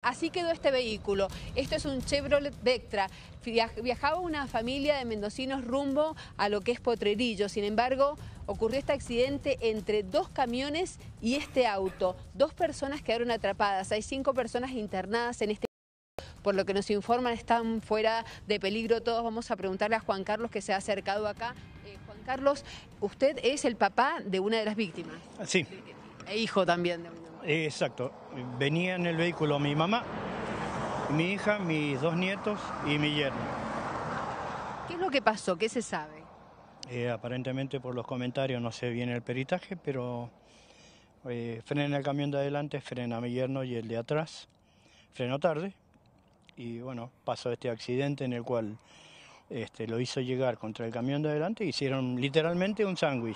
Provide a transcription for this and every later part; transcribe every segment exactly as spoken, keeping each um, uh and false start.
así quedó este vehículo. Esto es un Chevrolet Vectra. Viajaba una familia de mendocinos rumbo a lo que es Potrerillo. Sin embargo, ocurrió este accidente entre dos camiones y este auto. Dos personas quedaron atrapadas. Hay cinco personas internadas en este. Por lo que nos informan, están fuera de peligro todos. Vamos a preguntarle a Juan Carlos, que se ha acercado acá. Eh, Juan Carlos, usted es el papá de una de las víctimas. Sí. E hijo también de una. Exacto. Venía en el vehículo mi mamá, mi hija, mis dos nietos y mi yerno. ¿Qué es lo que pasó? ¿Qué se sabe? Eh, aparentemente por los comentarios no sé bien el peritaje, pero eh, frena el camión de adelante, frena a mi yerno y el de atrás. Frenó tarde. Y bueno, pasó este accidente en el cual este, lo hizo llegar contra el camión de adelante. Hicieron literalmente un sándwich,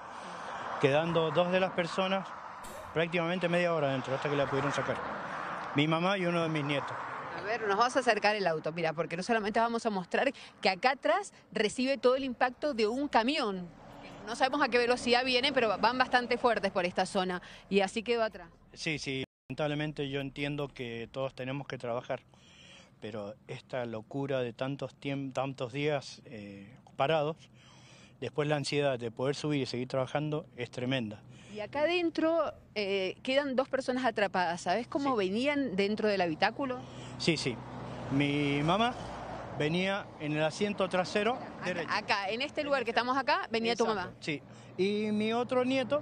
quedando dos de las personas prácticamente media hora dentro hasta que la pudieron sacar. Mi mamá y uno de mis nietos. A ver, nos vamos a acercar el auto, mira, porque no solamente vamos a mostrar que acá atrás recibe todo el impacto de un camión. No sabemos a qué velocidad viene, pero van bastante fuertes por esta zona. Y así quedó atrás. Sí, sí, lamentablemente yo entiendo que todos tenemos que trabajar. Pero esta locura de tantos, tantos días eh, parados, después la ansiedad de poder subir y seguir trabajando es tremenda. Y acá adentro eh, quedan dos personas atrapadas. ¿Sabes cómo sí. venían dentro del habitáculo? Sí, sí. Mi mamá venía en el asiento trasero acá, derecho. Acá, en este lugar que estamos acá, venía Exacto, tu mamá. Sí. Y mi otro nieto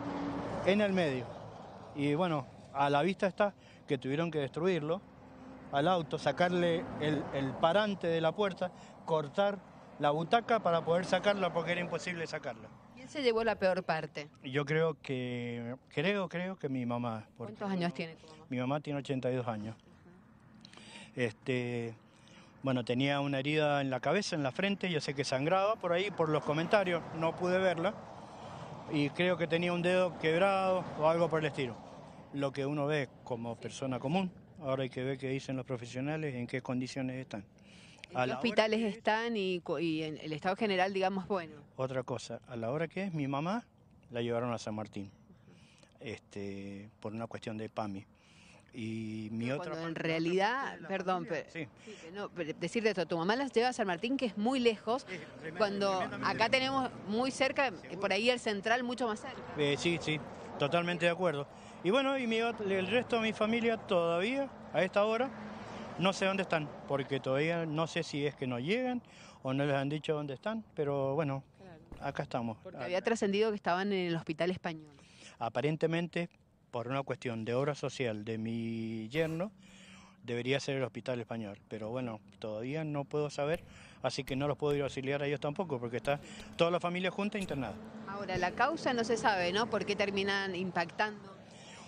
en el medio. Y bueno, a la vista está que tuvieron que destruirlo al auto, sacarle el, el parante de la puerta, cortar la butaca para poder sacarla porque era imposible sacarla. ¿Quién se llevó la peor parte? Yo creo que, creo, creo que mi mamá. ¿Cuántos años tiene tu mamá? Mi mamá tiene ochenta y dos años. Uh-huh. Este, bueno, tenía una herida en la cabeza, en la frente, yo sé que sangraba por ahí, por los comentarios, no pude verla. Y creo que tenía un dedo quebrado o algo por el estilo. Lo que uno ve como persona común. Ahora hay que ver qué dicen los profesionales, en qué condiciones están. ¿En qué hospitales están y, y en el estado general, digamos, bueno? Otra cosa, a la hora que es, mi mamá la llevaron a San Martín, uh-huh. este, por una cuestión de PAMI. Y mi no, otra cuando en realidad, perdón, familia, pero, sí. sí, no, pero decirte esto, tu mamá las lleva a San Martín, que es muy lejos, sí, tremendo, cuando acá tenemos muy cerca, ¿seguro? Por ahí el central mucho más cerca. Eh, sí, sí, totalmente de acuerdo. Y bueno, y mi, el resto de mi familia todavía, a esta hora, no sé dónde están, porque todavía no sé si es que no llegan o no les han dicho dónde están, pero bueno, claro. Acá estamos. Porque había trascendido que estaban en el hospital español. Aparentemente, por una cuestión de obra social de mi yerno, debería ser el hospital español, pero bueno, todavía no puedo saber, así que no los puedo ir a auxiliar a ellos tampoco, porque está toda la familia junta internada. Ahora, la causa no se sabe, ¿no? ¿Por qué terminan impactando?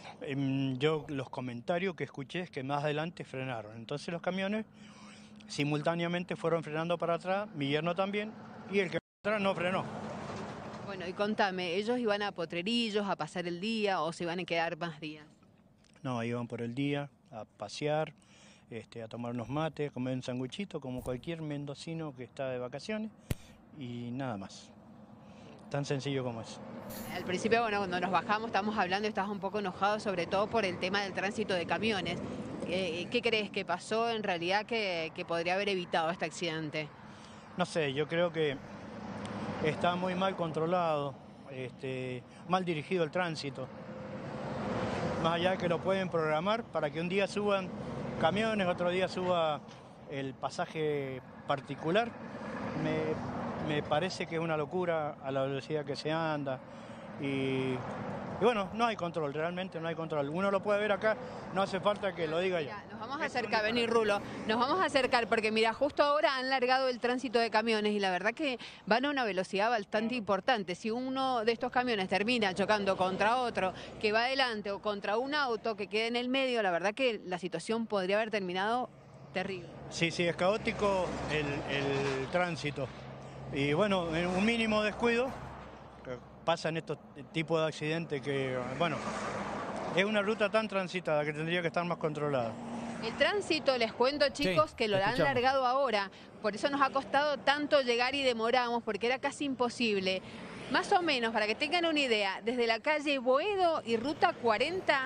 Yo los comentarios que escuché es que más adelante frenaron, entonces los camiones simultáneamente fueron frenando para atrás, mi yerno también, y el que atrás no frenó. Bueno, y contame, ¿ellos iban a Potrerillos a pasar el día o se iban a quedar más días? No, iban por el día a pasear, este, a tomar unos mates, a comer un sanguchito como cualquier mendocino que está de vacaciones y nada más. Tan sencillo como eso. Al principio, bueno, cuando nos bajamos estábamos hablando y estabas un poco enojado, sobre todo por el tema del tránsito de camiones. Eh, ¿Qué crees que pasó en realidad que, que podría haber evitado este accidente? No sé, yo creo que está muy mal controlado, este, mal dirigido el tránsito. Más allá de que lo pueden programar para que un día suban camiones, otro día suba el pasaje particular, me... Me parece que es una locura a la velocidad que se anda y, y bueno, no hay control, realmente no hay control. Uno lo puede ver acá, no hace falta que lo diga yo. Nos vamos a acercar, vení Rulo, nos vamos a acercar porque mira, justo ahora han largado el tránsito de camiones y la verdad que van a una velocidad bastante importante. Si uno de estos camiones termina chocando contra otro que va adelante o contra un auto que quede en el medio, la verdad que la situación podría haber terminado terrible. Sí, sí, es caótico el, el tránsito. Y bueno, en un mínimo descuido pasan estos tipos de accidentes que, bueno, es una ruta tan transitada que tendría que estar más controlada. El tránsito, les cuento chicos, sí, que lo han largado ahora, por eso nos ha costado tanto llegar y demoramos, porque era casi imposible. Más o menos, para que tengan una idea, desde la calle Boedo y Ruta cuarenta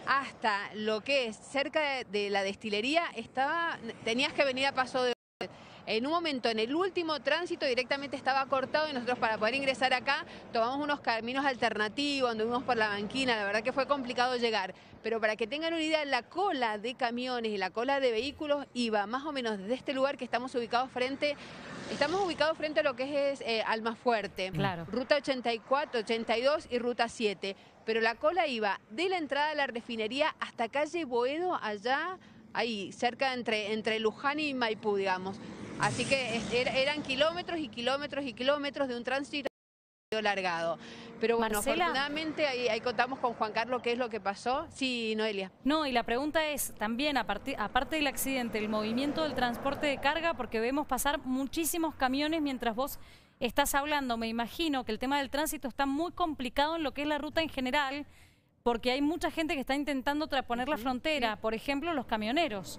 hasta lo que es cerca de, de la destilería, estaba, tenías que venir a paso de... En un momento, en el último tránsito, directamente estaba cortado y nosotros para poder ingresar acá tomamos unos caminos alternativos, anduvimos por la banquina, la verdad que fue complicado llegar. Pero para que tengan una idea, la cola de camiones y la cola de vehículos iba más o menos desde este lugar que estamos ubicados frente, estamos ubicados frente a lo que es eh, Almafuerte, claro. Ruta ochenta y cuatro, ochenta y dos y Ruta siete. Pero la cola iba de la entrada de la refinería hasta calle Boedo, allá, ahí, cerca entre, entre Luján y Maipú, digamos. Así que eran kilómetros y kilómetros y kilómetros de un tránsito largado. Pero bueno, Marcela, afortunadamente ahí, ahí contamos con Juan Carlos qué es lo que pasó. Sí, Noelia. No, y la pregunta es también, a partir, aparte del accidente, el movimiento del transporte de carga, porque vemos pasar muchísimos camiones mientras vos estás hablando. Me imagino que el tema del tránsito está muy complicado en lo que es la ruta en general, porque hay mucha gente que está intentando trasponer la frontera, por ejemplo, los camioneros.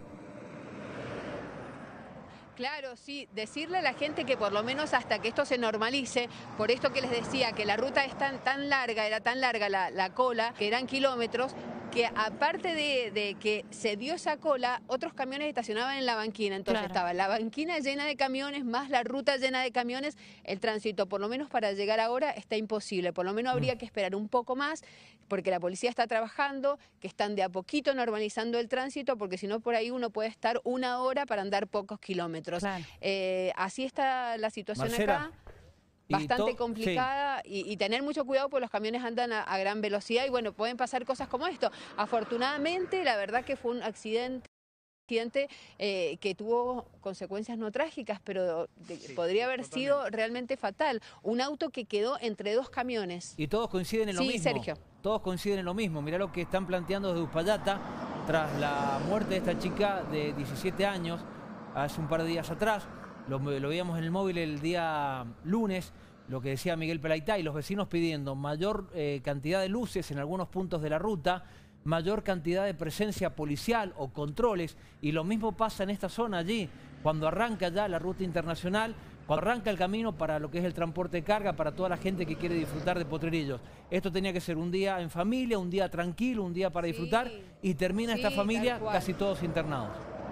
Claro, sí, decirle a la gente que por lo menos hasta que esto se normalice, por esto que les decía, que la ruta es tan, tan larga, era tan larga la, la cola, que eran kilómetros, que aparte de, de que se dio esa cola, otros camiones estacionaban en la banquina. Entonces claro. estaba la banquina llena de camiones, más la ruta llena de camiones. El tránsito, por lo menos para llegar ahora, está imposible. Por lo menos habría que esperar un poco más, porque la policía está trabajando, que están de a poquito normalizando el tránsito, porque si no por ahí uno puede estar una hora para andar pocos kilómetros. Claro. Eh, así está la situación Marcela, acá. Bastante to, complicada sí. y, y tener mucho cuidado porque los camiones andan a, a gran velocidad y bueno, pueden pasar cosas como esto. Afortunadamente, la verdad que fue un accidente, accidente eh, que tuvo consecuencias no trágicas, pero de, sí, podría haber totalmente. sido realmente fatal. Un auto que quedó entre dos camiones. Y todos coinciden en lo sí, mismo. Sergio. Todos coinciden en lo mismo. Mirá lo que están planteando desde Uspallata tras la muerte de esta chica de diecisiete años, hace un par de días atrás. Lo, lo veíamos en el móvil el día lunes, lo que decía Miguel Pelaitá, y los vecinos pidiendo mayor eh, cantidad de luces en algunos puntos de la ruta, mayor cantidad de presencia policial o controles, y lo mismo pasa en esta zona allí, cuando arranca ya la ruta internacional, cuando arranca el camino para lo que es el transporte de carga, para toda la gente que quiere disfrutar de Potrerillos. Esto tenía que ser un día en familia, un día tranquilo, un día para disfrutar, sí, y termina sí, esta familia casi todos internados.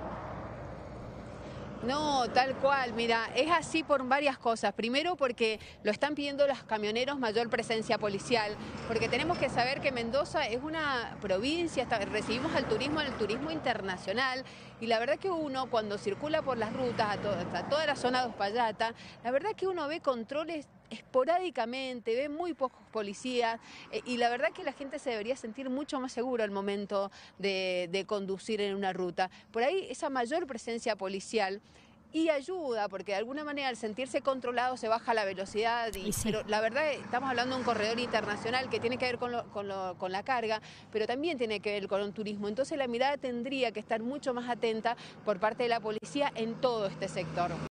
No, tal cual, mira, es así por varias cosas. Primero porque lo están pidiendo los camioneros mayor presencia policial, porque tenemos que saber que Mendoza es una provincia, está, recibimos al turismo, al turismo internacional, y la verdad que uno cuando circula por las rutas a, to, a toda la zona de Uspallata, la verdad que uno ve controles esporádicamente, ve muy pocos policías eh, y la verdad que la gente se debería sentir mucho más seguro al momento de, de conducir en una ruta. Por ahí esa mayor presencia policial y ayuda, porque de alguna manera al sentirse controlado se baja la velocidad, y, y sí. Pero la verdad estamos hablando de un corredor internacional que tiene que ver con, lo, con, lo, con la carga, pero también tiene que ver con un turismo. Entonces la mirada tendría que estar mucho más atenta por parte de la policía en todo este sector.